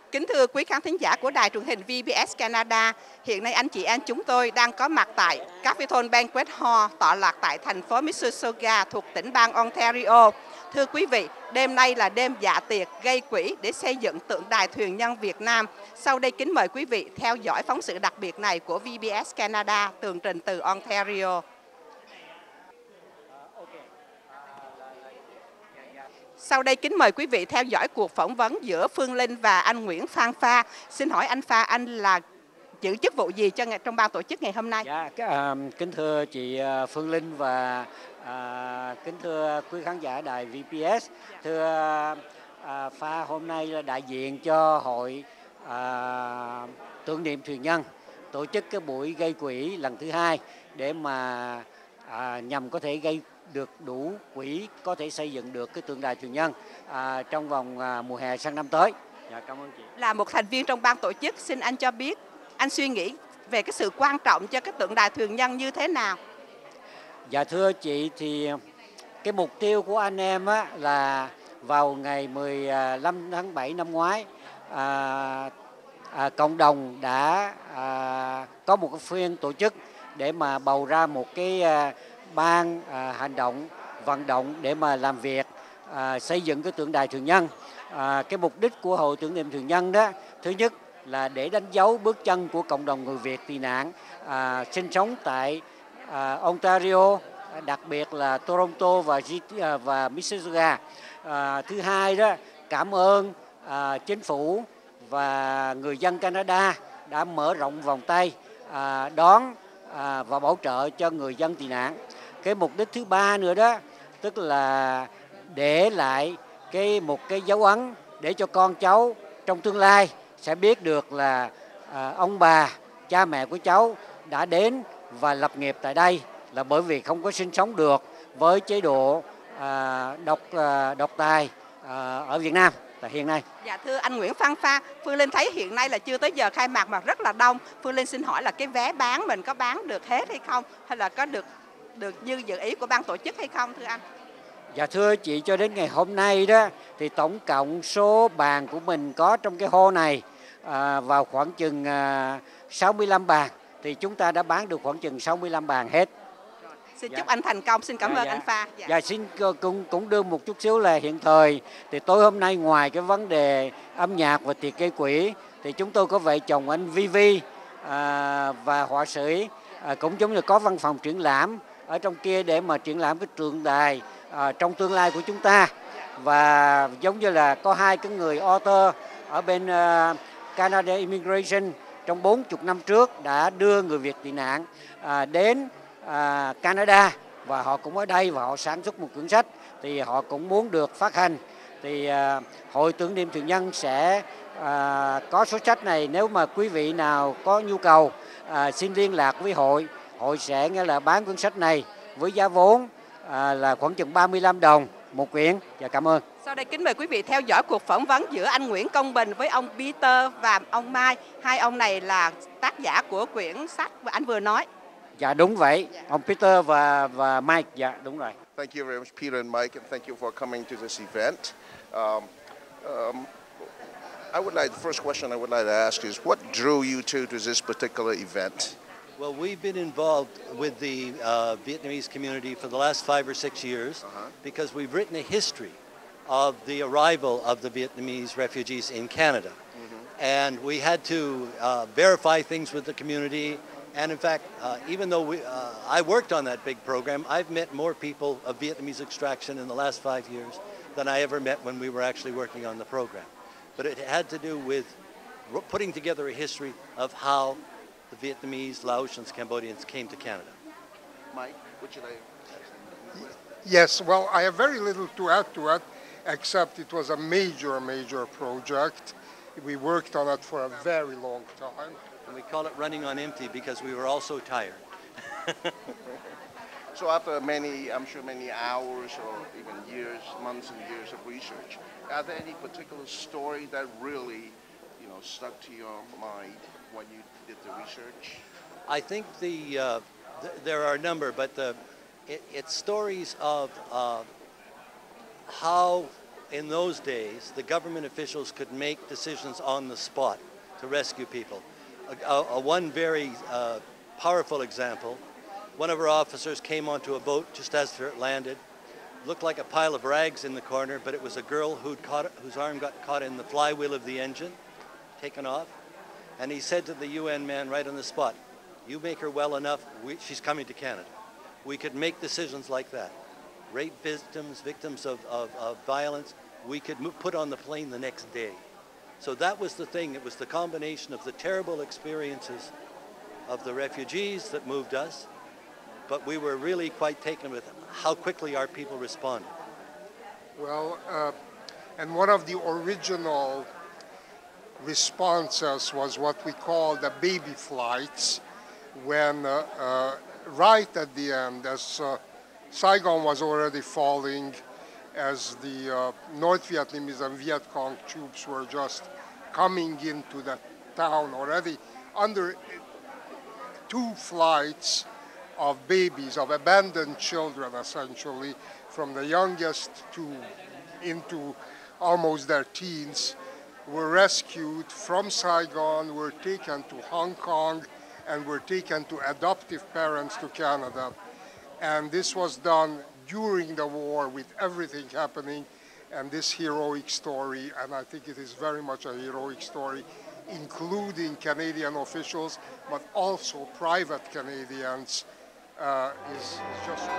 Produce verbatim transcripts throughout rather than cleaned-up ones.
Kính thưa quý khán thính giả của đài truyền hình vê bê ét Canada, hiện nay anh chị em chúng tôi đang có mặt tại Capitol Banquet Hall tọa lạc tại thành phố Mississauga thuộc tỉnh bang Ontario. Thưa quý vị, đêm nay là đêm dạ tiệc gây quỹ để xây dựng tượng đài thuyền nhân Việt Nam. Sau đây kính mời quý vị theo dõi phóng sự đặc biệt này của vê bê ét Canada tường trình từ Ontario. Sau đây kính mời quý vị theo dõi cuộc phỏng vấn giữa Phương Linh và anh Nguyễn Phan Pha. Xin hỏi anh Pha, anh là giữ chức vụ gì cho trong ban tổ chức ngày hôm nay? Dạ, à, kính thưa chị Phương Linh và à, kính thưa quý khán giả đài vê pê ét. Thưa à, Pha hôm nay là đại diện cho hội à, tưởng niệm thuyền nhân tổ chức cái buổi gây quỹ lần thứ hai để mà à, nhằm có thể gây được đủ quỹ có thể xây dựng được cái tượng đài thuyền nhân à, trong vòng à, mùa hè sang năm tới. Dạ, cảm ơn chị. Là một thành viên trong ban tổ chức, xin anh cho biết anh suy nghĩ về cái sự quan trọng cho cái tượng đài thuyền nhân như thế nào? Dạ thưa chị, thì cái mục tiêu của anh em á, là vào ngày mười lăm tháng bảy năm ngoái à, à, cộng đồng đã à, có một cái phiên tổ chức để mà bầu ra một cái à, ban à, hành động vận động để mà làm việc à, xây dựng cái tượng đài thuyền nhân. À, cái mục đích của hội tưởng niệm thuyền nhân đó, thứ nhất là để đánh dấu bước chân của cộng đồng người Việt tị nạn à, sinh sống tại à, Ontario, đặc biệt là Toronto và và Mississauga. À, thứ hai đó, cảm ơn à, chính phủ và người dân Canada đã mở rộng vòng tay à, đón à, và bảo trợ cho người dân tị nạn. Cái mục đích thứ ba nữa đó, tức là để lại cái một cái dấu ấn để cho con cháu trong tương lai sẽ biết được là à, ông bà, cha mẹ của cháu đã đến và lập nghiệp tại đây, là bởi vì không có sinh sống được với chế độ à, độc à, độc tài à, ở Việt Nam tại hiện nay. Dạ thưa anh Nguyễn Phan Pha, Phương Linh thấy hiện nay là chưa tới giờ khai mạc mà rất là đông. Phương Linh xin hỏi là cái vé bán mình có bán được hết hay không, hay là có được được như dự ý của ban tổ chức hay không thưa anh? Dạ thưa chị, cho đến ngày hôm nay đó thì tổng cộng số bàn của mình có trong cái hall này à, vào khoảng chừng à, sáu mươi lăm bàn, thì chúng ta đã bán được khoảng chừng sáu mươi lăm bàn hết. Xin dạ. chúc anh thành công, xin cảm dạ, ơn dạ. anh Pha. Dạ, dạ xin cũng cũng đưa một chút xíu là hiện thời thì tối hôm nay ngoài cái vấn đề âm nhạc và tiệc gây quỹ thì chúng tôi có vợ chồng anh Vi Vi à, và họa sĩ à, cũng giống như có văn phòng triển lãm ở trong kia để mà triển lãm cái tượng đài à, trong tương lai của chúng ta. Và giống như là có hai cái người author ở bên uh, Canada Immigration trong bốn mươi năm trước đã đưa người Việt tị nạn à, đến à, Canada, và họ cũng ở đây và họ sản xuất một quyển sách, thì họ cũng muốn được phát hành. Thì à, hội tưởng niệm thuyền nhân sẽ à, có số sách này, nếu mà quý vị nào có nhu cầu à, xin liên lạc với hội. Hội sẽ nghe là bán quyển sách này với giá vốn à, là khoảng chừng ba mươi lăm đồng một quyển. Và cảm ơn. Sau đây kính mời quý vị theo dõi cuộc phỏng vấn giữa anh Nguyễn Công Bình với ông Peter và ông Mai. Hai ông này là tác giả của quyển sách mà anh vừa nói. Dạ đúng vậy, dạ. Ông Peter và và Mike, dạ đúng rồi. Thank you very much, Peter and Mike, and thank you for coming to this event. Um, um, I would like, the first question I would like to ask is, what drew you two to this particular event? Well, we've been involved with the uh, Vietnamese community for the last five or six years uh-huh. because we've written a history of the arrival of the Vietnamese refugees in Canada. Mm-hmm. And we had to uh, verify things with the community. And in fact, uh, even though we, uh, I worked on that big program, I've met more people of Vietnamese extraction in the last five years than I ever met when we were actually working on the program. But it had to do with putting together a history of how the Vietnamese, Laotians, Cambodians came to Canada. Mike, what should I... Yes, well, I have very little to add to it, except it was a major, major project. We worked on it for a very long time. And we call it running on empty because we were all so tired. So after many, I'm sure many hours or even years, months and years of research, are there any particular story that really, you know, stuck to your mind when you did the research? I think the uh, th there are a number, but the it, it's stories of uh, how in those days, the government officials could make decisions on the spot to rescue people. A, a, a one very uh, powerful example, one of our officers came onto a boat just as it landed, looked like a pile of rags in the corner, but it was a girl who'd caught, whose arm got caught in the flywheel of the engine, taken off, and he said to the U N man right on the spot, "You make her well enough, we, she's coming to Canada." We could make decisions like that. Rape victims, victims of, of, of violence, we could move, put on the plane the next day. So that was the thing. It was the combination of the terrible experiences of the refugees that moved us, but we were really quite taken with how quickly our people responded. Well, uh, and one of the original responses was what we call the baby flights, when uh, uh, right at the end, as uh, Saigon was already falling, as the uh, North Vietnamese and Viet Cong troops were just coming into the town already, under two flights of babies, of abandoned children essentially, from the youngest to into almost their teens, were rescued from Saigon, were taken to Hong Kong, and were taken to adoptive parents to Canada. And this was done during the war with everything happening, and this heroic story, and I think it is very much a heroic story, including Canadian officials, but also private Canadians, uh, is, is just...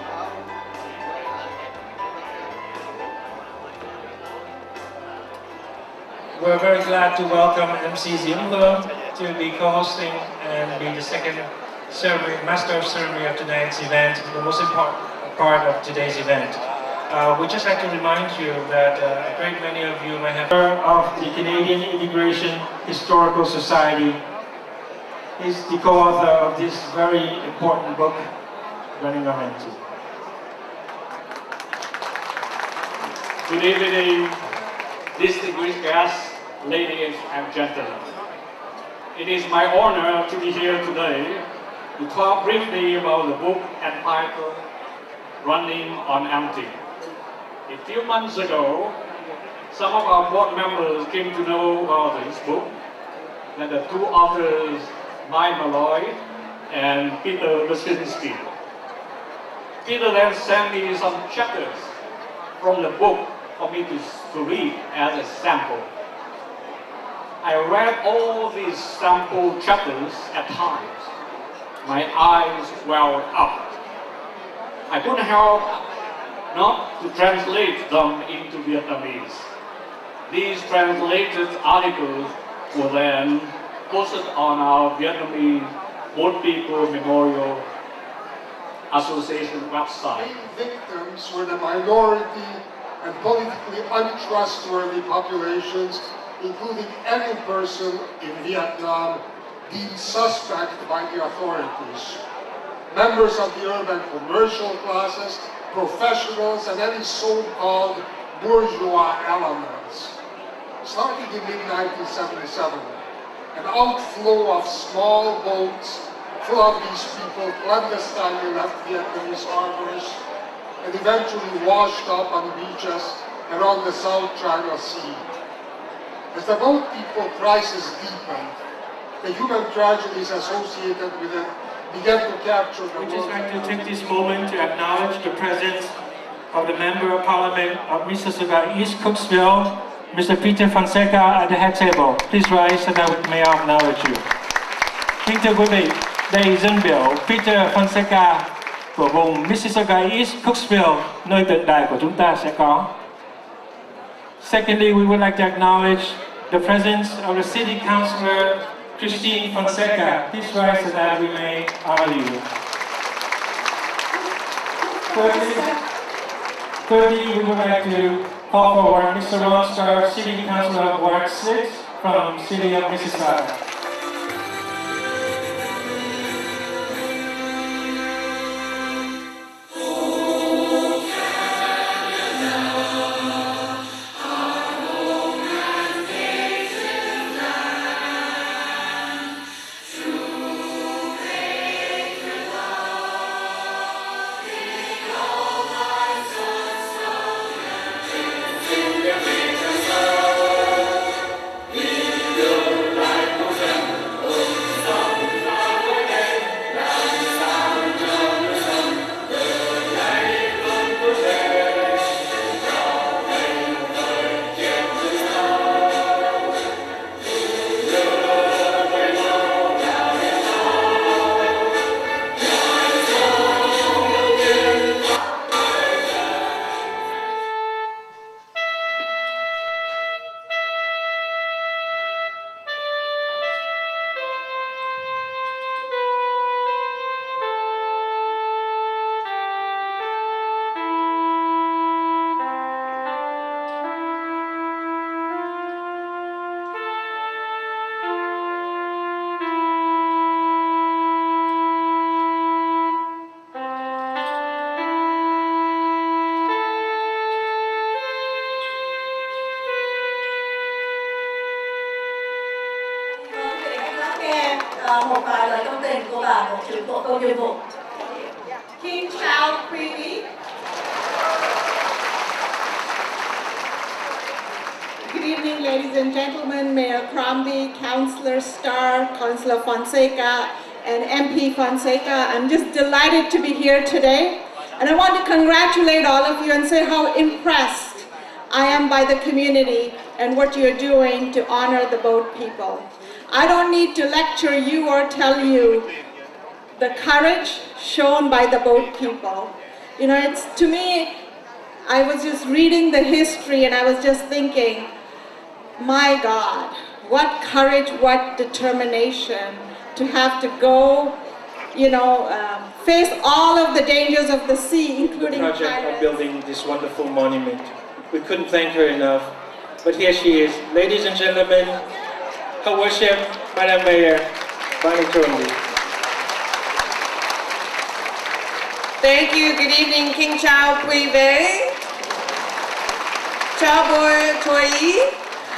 We're very glad to welcome M C Diễm Lương to be co-hosting and be the second ceremony, master of ceremony of tonight's event, the most important part of today's event. Uh, we'd just like to remind you that uh, a great many of you may have heard of the Canadian Immigration Historical Society. He's the co-author of this very important book, Running on Empty. Good evening, distinguished guests, ladies and gentlemen. It is my honor to be here today to talk briefly about the book entitled Running on Empty. A few months ago, some of our board members came to know about this book, that the two authors, Mike Malloy and Peter Wyszynski. Peter then sent me some chapters from the book for me to, to read as a sample. I read all these sample chapters at times. My eyes welled up. I couldn't help not to translate them into Vietnamese. These translated articles were then posted on our Vietnamese Boat People Memorial Association website. Main victims were the minority and politically untrustworthy populations, including any person in Vietnam deemed suspect by the authorities. Members of the urban commercial classes, professionals, and any so-called bourgeois elements. Starting in mid nineteen seventy-seven, an outflow of small boats full of these people clandestinely left Vietnamese harbors and eventually washed up on beaches around the South China Sea. As the boat people crisis deepened, the human tragedies associated with it began to capture the We'd world. just like to take this moment to acknowledge the presence of the Member of Parliament of Mississauga East Cooksville, Mister Peter Fonseca, at the head table. Please rise and I may acknowledge you. Kính thưa quý vị, đây dân biểu Peter Fonseca của vùng Mississauga East Cooksville, nơi tượng đài của chúng ta sẽ có. Secondly, we would like to acknowledge the presence of the City Councillor Christine Fonseca. Please rise so that we may honor you. Thirdly, thirdly, we would like to call forward Mister Ron Starr, City Councillor of Ward six from City of Mississauga. Thank you. chuyển bộ câu nghiệp vụ. King Chao Previ. Good evening, ladies and gentlemen, Mayor Crombie, Councillor Starr, Councillor Fonseca, and M P Fonseca. I'm just delighted to be here today. And I want to congratulate all of you and say how impressed I am by the community and what you're doing to honor the boat people. I don't need to lecture you or tell you the courage shown by the boat people. You know, it's, to me, I was just reading the history and I was just thinking, my God, what courage, what determination to have to go, you know, um, face all of the dangers of the sea, including the project pirates. of building this wonderful monument. We couldn't thank her enough, but here she is. Ladies and gentlemen, Her Worship, Madam Mayor, Bonnie Crombie. Thank you. Good evening, King Chao Previ. Chao Boy Toi.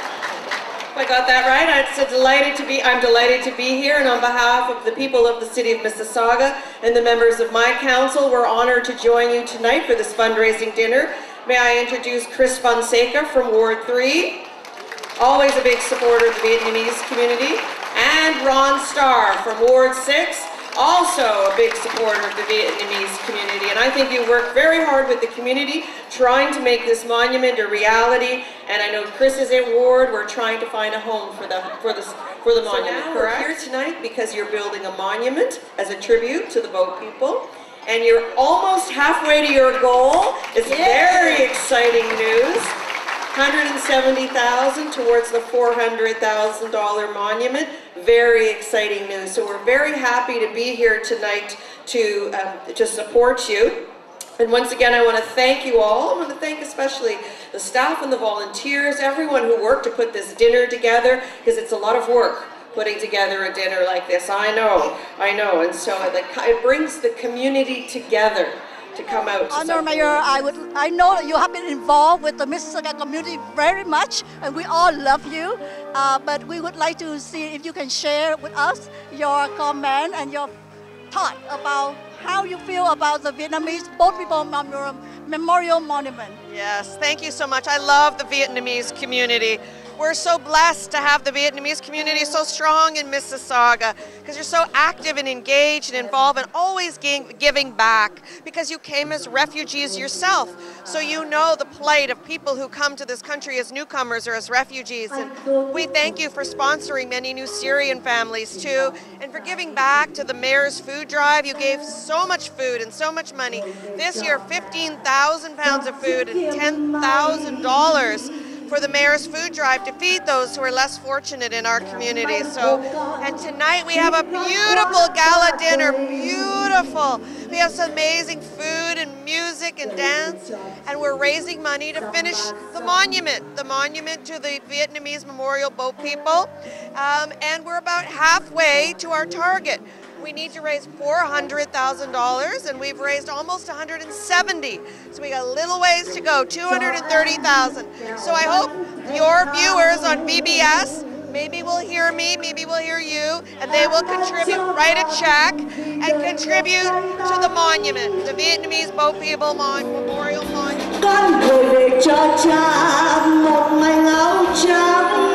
I got that right. I'm delighted to be. I'm delighted to be here, and on behalf of the people of the city of Mississauga and the members of my council, we're honored to join you tonight for this fundraising dinner. May I introduce Chris Fonseca from Ward three, always a big supporter of the Vietnamese community, and Ron Starr from Ward six, also a big supporter of the Vietnamese community. And I think you work very hard with the community trying to make this monument a reality. And I know Chris is at Ward. We're trying to find a home for the for the for the monument. So now we're here tonight because you're building a monument as a tribute to the boat people, and you're almost halfway to your goal. It's very exciting news. one hundred seventy thousand dollars towards the four hundred thousand dollar monument. Very exciting news. So we're very happy to be here tonight to um, to support you. And once again, I want to thank you all. I want to thank especially the staff and the volunteers, everyone who worked to put this dinner together, because it's a lot of work putting together a dinner like this. I know, I know. And so it, it brings the community together to come out. To Honor Mayor, I would I know you have been involved with the Mississauga community very much, and we all love you. Uh, but we would like to see if you can share with us your comment and your thought about how you feel about the Vietnamese Boat People Memorial, Memorial Monument. Yes, thank you so much. I love the Vietnamese community. We're so blessed to have the Vietnamese community so strong in Mississauga, because you're so active and engaged and involved and always giving back, because you came as refugees yourself. So you know the plight of people who come to this country as newcomers or as refugees. And we thank you for sponsoring many new Syrian families too, and for giving back to the Mayor's Food Drive. You gave so much food and so much money. This year, fifteen thousand pounds of food and ten thousand dollars for the Mayor's Food Drive to feed those who are less fortunate in our community. So, and tonight we have a beautiful gala dinner, beautiful. We have some amazing food and music and dance, and we're raising money to finish the monument, the monument to the Vietnamese Memorial Boat People, um, and we're about halfway to our target. We need to raise four hundred thousand dollars, and we've raised almost one hundred seventy. So we got a little ways to go, two hundred thirty thousand. So I hope your viewers on V B S, maybe will hear me, maybe will hear you, and they will contribute, write a check, and contribute to the monument, the Vietnamese Boat People Mon Memorial Monument. Con gửi về cho cha một mảnh áo trắng.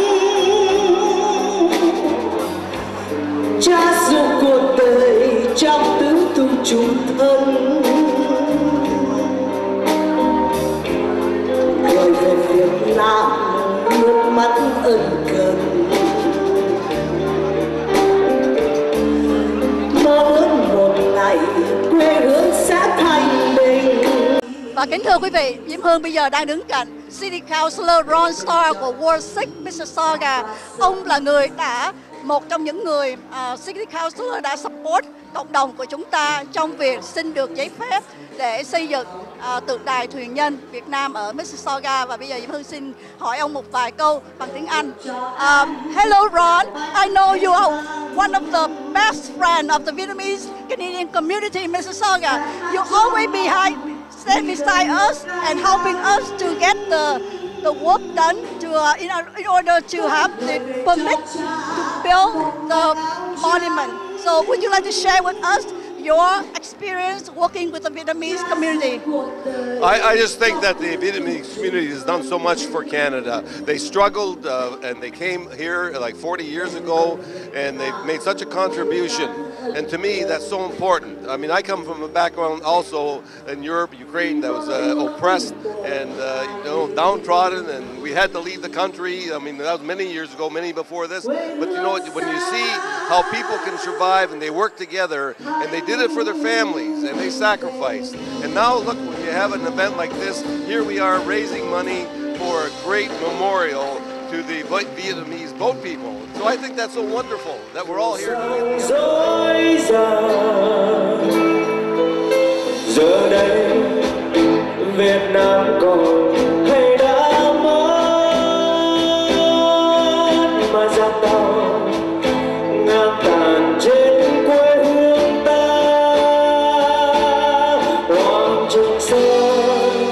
Cha dù cuộc đời trong tứ tung chung thân, gửi về Việt Nam nước mắt ân cần, mơ ước một ngày quê hương sẽ thanh bình. Và kính thưa quý vị, Diễm Hương bây giờ đang đứng cạnh City Councillor Ron Starr của Ward sáu Mississauga. Ông là người đã một trong những người uh, City Councillor đã support cộng đồng của chúng ta trong việc xin được giấy phép để xây dựng uh, tượng đài thuyền nhân Việt Nam ở Mississauga. Và bây giờ Diễm Hương xin hỏi ông một vài câu bằng tiếng Anh. Um, hello Ron, I know you are one of the best friends of the Vietnamese Canadian community in Mississauga. You always behind, stand beside us and helping us to get the the work done to uh, in, in order to have the permit to build the monument. So would you like to share with us your experience working with the Vietnamese community? I, I just think that the Vietnamese community has done so much for Canada. They struggled uh, and they came here like forty years ago, and they've made such a contribution. And to me, that's so important. I mean, I come from a background also in Europe, Ukraine, that was uh, oppressed and uh, you know, downtrodden, and we had to leave the country. I mean, that was many years ago, many before this. But you know, when you see how people can survive and they work together, and they did it for their families, and they sacrificed. And now look, when you have an event like this, here we are raising money for a great memorial to the Vietnamese boat people. So I think that's so wonderful that we're all here doing it together. Giờ đây Việt Nam còn hay đã mất mà giặc tàu ngang tàn trên quê hương ta, Hoàng Trường Sơn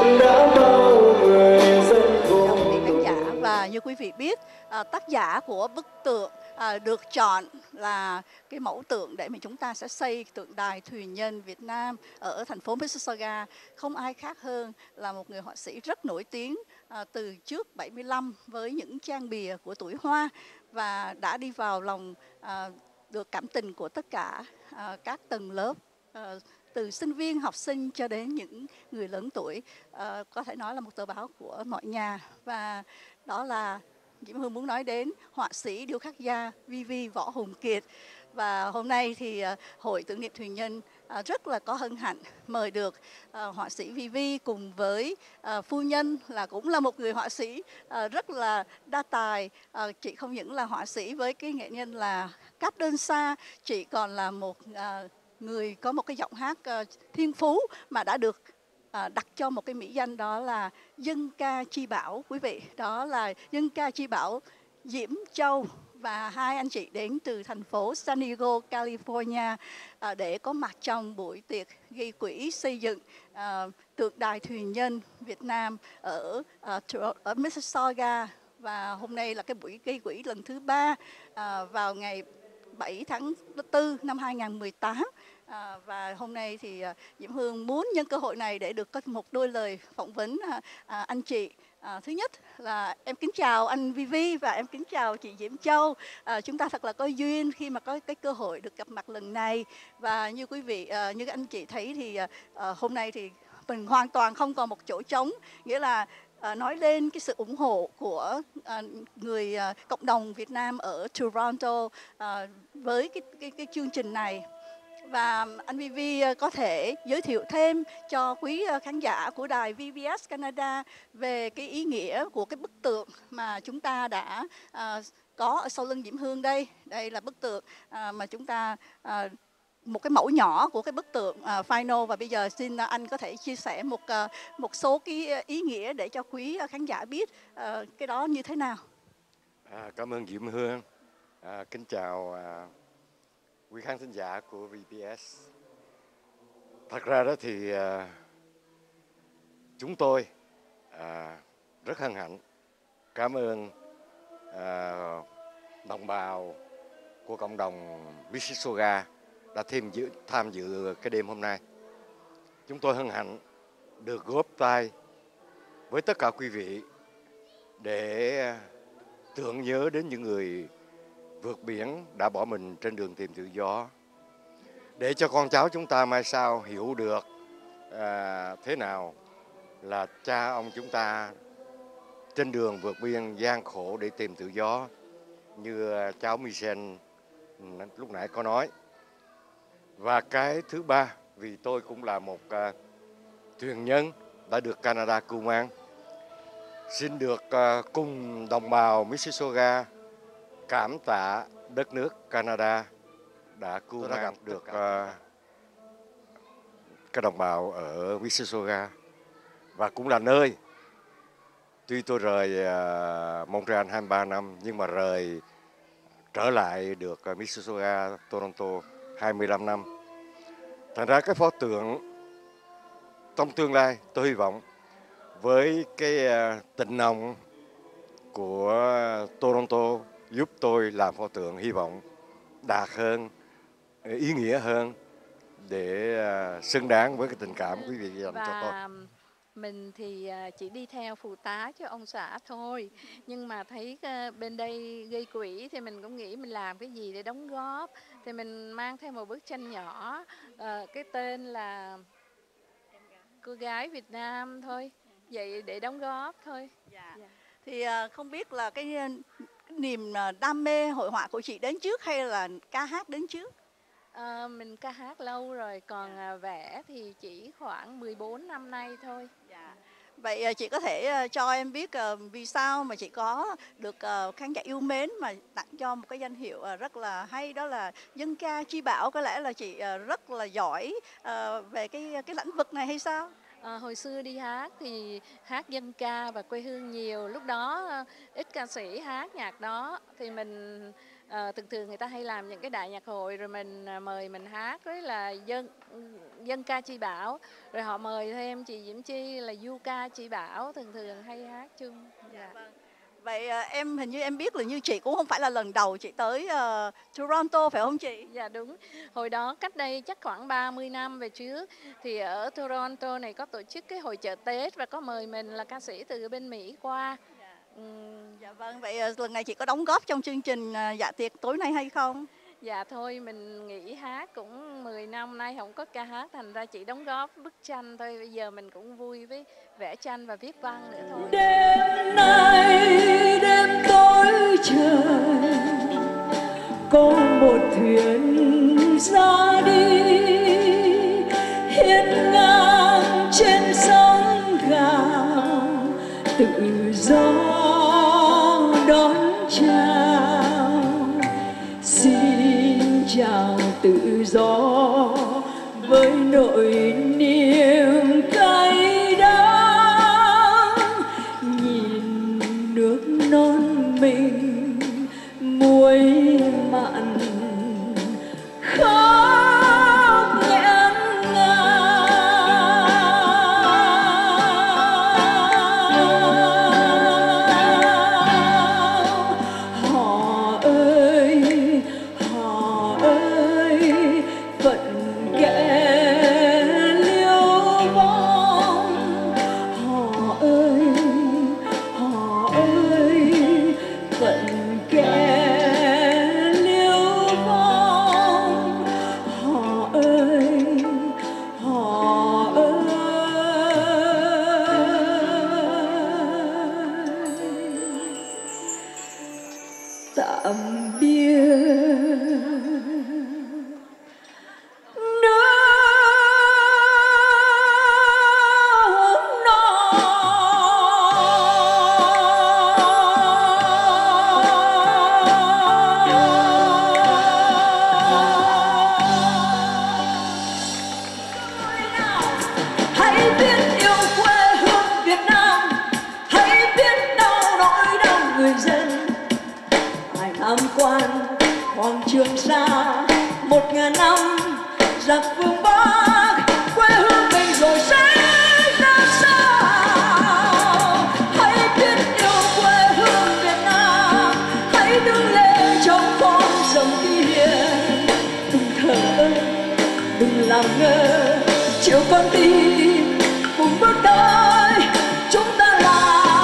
đã bao người dân vùng. Khán giả, và như quý vị biết, tác giả của bức tượng À, được chọn là cái mẫu tượng để mà chúng ta sẽ xây tượng đài thuyền nhân Việt Nam ở thành phố Mississauga. Không ai khác hơn là một người họa sĩ rất nổi tiếng à, từ trước bảy mươi lăm với những trang bìa của tuổi Hoa, và đã đi vào lòng à, được cảm tình của tất cả à, các tầng lớp, à, từ sinh viên, học sinh cho đến những người lớn tuổi. À, có thể nói là một tờ báo của mọi nhà, và đó là Diễm Hương muốn nói đến họa sĩ điêu khắc gia vê vê Võ Hùng Kiệt. Và hôm nay thì uh, Hội Tưởng niệm Thuyền nhân uh, rất là có hân hạnh mời được uh, họa sĩ vê vê cùng với uh, phu nhân là cũng là một người họa sĩ uh, rất là đa tài. Uh, chị không những là họa sĩ với cái nghệ nhân là Cáp Đơn Sa, chị còn là một uh, người có một cái giọng hát uh, thiên phú mà đã được À, đặt cho một cái mỹ danh, đó là dân ca chi bảo. Quý vị, đó là dân ca chi bảo Diễm Châu, và hai anh chị đến từ thành phố San Diego, California à, để có mặt trong buổi tiệc gây quỹ xây dựng à, tượng đài thuyền nhân Việt Nam ở, à, ở Mississauga. Và hôm nay là cái buổi gây quỹ lần thứ ba à, vào ngày bảy tháng tư năm hai nghìn không trăm mười tám. À, và hôm nay thì à, Diễm Hương muốn nhân cơ hội này để được có một đôi lời phỏng vấn à, à, anh chị. À, thứ nhất là em kính chào anh vê vê và em kính chào chị Diễm Châu. À, chúng ta thật là có duyên khi mà có cái cơ hội được gặp mặt lần này. Và như quý vị, à, như anh chị thấy thì à, hôm nay thì mình hoàn toàn không còn một chỗ trống, nghĩa là À, nói lên cái sự ủng hộ của à, người à, cộng đồng Việt Nam ở Toronto à, với cái, cái, cái chương trình này. Và anh vê vê có thể giới thiệu thêm cho quý khán giả của đài vê bê ét Canada về cái ý nghĩa của cái bức tượng mà chúng ta đã à, có ở sau lưng Diễm Hương đây. Đây là bức tượng à, mà chúng ta... À, một cái mẫu nhỏ của cái bức tượng uh, final, và bây giờ xin uh, anh có thể chia sẻ một uh, một số cái ý nghĩa để cho quý uh, khán giả biết uh, cái đó như thế nào. À, cảm ơn Diễm Hương. À, kính chào à, quý khán thính giả của vê bê ét. Thật ra đó thì à, chúng tôi à, rất hân hạnh cảm ơn à, đồng bào của cộng đồng Mississauga đã thêm dự, tham dự cái đêm hôm nay. Chúng tôi hân hạnh được góp tay với tất cả quý vị để tưởng nhớ đến những người vượt biển đã bỏ mình trên đường tìm tự do, để cho con cháu chúng ta mai sau hiểu được à, thế nào là cha ông chúng ta trên đường vượt biên gian khổ để tìm tự do, như cháu Michel lúc nãy có nói. Và cái thứ ba, vì tôi cũng là một uh, thuyền nhân đã được Canada cưu mang, xin được uh, cùng đồng bào Mississauga cảm tạ đất nước Canada đã cưu mang được uh, các đồng bào ở Mississauga, và cũng là nơi tuy tôi rời uh, Montreal hai mươi ba năm nhưng mà rời trở lại được uh, Mississauga, Toronto hai mươi lăm năm. Thành ra cái pho tượng trong tương lai tôi hy vọng với cái tình nồng của Toronto giúp tôi làm pho tượng hy vọng đạt hơn ý nghĩa hơn để uh, xứng đáng với cái tình cảm quý vị dành cho tôi. Và mình thì chỉ đi theo phụ tá cho ông xã thôi, nhưng mà thấy bên đây gây quỹ thì mình cũng nghĩ mình làm cái gì để đóng góp, thì mình mang theo một bức tranh nhỏ, cái tên là Cô Gái Việt Nam thôi, vậy để đóng góp thôi. Dạ. Dạ. Thì không biết là cái niềm đam mê hội họa của chị đến trước hay là ca hát đến trước? À, mình ca hát lâu rồi, còn à, vẽ thì chỉ khoảng mười bốn năm nay thôi. Dạ. Vậy chị có thể cho em biết uh, vì sao mà chị có được uh, khán giả yêu mến mà tặng cho một cái danh hiệu uh, rất là hay, đó là dân ca chi bảo. Có lẽ là chị uh, rất là giỏi uh, về cái cái lĩnh vực này hay sao? À, hồi xưa đi hát thì hát dân ca và quê hương nhiều, lúc đó uh, ít ca sĩ hát nhạc đó, thì mình À, thường thường người ta hay làm những cái đại nhạc hội rồi mình à, mời mình hát, với là dân dân ca chi bảo, rồi họ mời thêm chị Diễm Chi là du ca chi bảo, thường thường hay hát chung. Dạ. Vâng. Vậy à, em hình như em biết là như chị cũng không phải là lần đầu chị tới uh, Toronto phải không chị? Dạ đúng. Hồi đó cách đây chắc khoảng ba mươi năm về trước thì ở Toronto này có tổ chức cái hội chợ Tết và có mời mình là ca sĩ từ bên Mỹ qua. Uhm, dạ vâng, vậy lần này chị có đóng góp trong chương trình dạ tiệc tối nay hay không? Dạ thôi, mình nghỉ hát cũng mười năm nay không có ca hát, thành ra chỉ đóng góp bức tranh thôi. Bây giờ mình cũng vui với vẽ tranh và viết văn nữa thôi. Đêm nay đêm tối trời, có một thuyền ra đi hiên ngang trên sóng gào, tự do đón chào, xin chào tự do với nỗi niềm cay đắng, nhìn nước non mình muối mặn khóc nghẹn ngào. Họ ơi, họ ơi, phận kẻ liêu vong. Họ ơi, họ ơi, phận kẻ liêu vong. Họ ơi, họ ơi. Tạm biệt hãy biết yêu quê hương Việt Nam, hãy biết đau nỗi đau người dân. Hải Nam Quan, Hoàng Trường Sa, một ngàn năm giặc phương Bắc, quê hương mình rồi sẽ ra sao? Hãy biết yêu quê hương Việt Nam, hãy đứng lên trong con sông Thi Hiền. Đừng thở ơ, đừng làm ngơ, chiều con tim cùng bước tới chúng ta là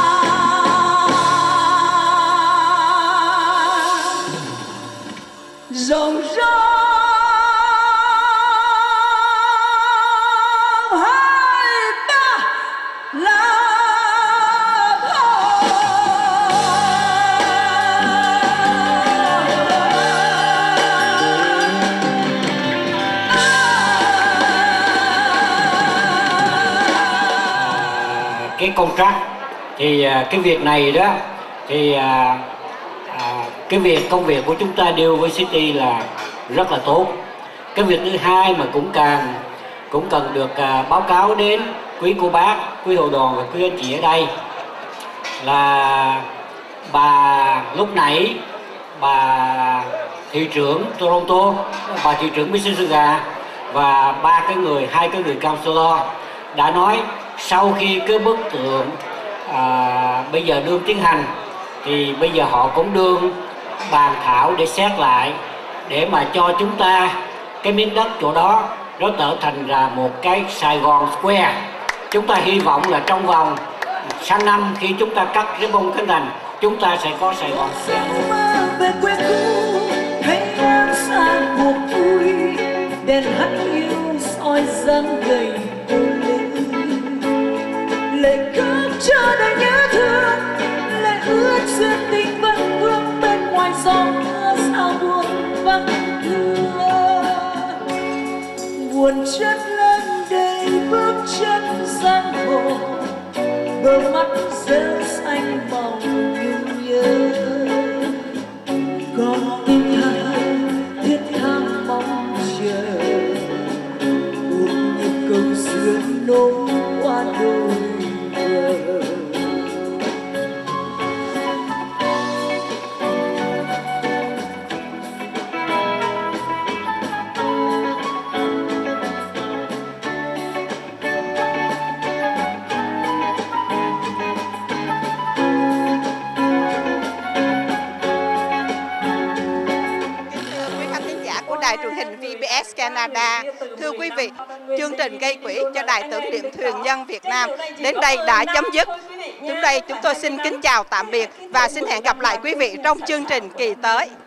dòng dông hai ba là cái contract thì à, cái việc này đó thì à, à, cái việc công việc của chúng ta deal với City là rất là tốt. Cái việc thứ hai mà cũng càng cũng cần được à, báo cáo đến quý cô bác, quý hội đoàn và quý anh chị ở đây là bà lúc nãy bà thị trưởng Toronto, bà thị trưởng Mississauga và ba cái người hai cái người councilor đã nói sau khi cái bức tượng à, bây giờ đương tiến hành thì bây giờ họ cũng đương bàn thảo để xét lại để mà cho chúng ta cái miếng đất chỗ đó nó trở thành là một cái Sài Gòn Square. Chúng ta hy vọng là trong vòng sang năm khi chúng ta cắt cái bông khánh thành, chúng ta sẽ có Sài Gòn Square. Về quê cũ thấy em xa cuộc vui, đèn hắt hiu soi dáng gầy cô linh, lệ khóc cho đời nhớ thương, lệ ướt duyên tình vẫn vương bên ngoài gió mưa sao buồn vắng thưa, buồn chất lên đầy bước chân giang hồ, bờ mắt rêu xanh màu nhung nhớ, con tim tha thiết tha mong chờ, một nhịp cầu sương nối qua đôi bờ. Đài truyền hình vê bê ét Canada. Thưa quý vị, chương trình gây quỹ cho Đài tưởng niệm thuyền nhân Việt Nam đến đây đã chấm dứt. Chúng đây chúng tôi xin kính chào tạm biệt và xin hẹn gặp lại quý vị trong chương trình kỳ tới.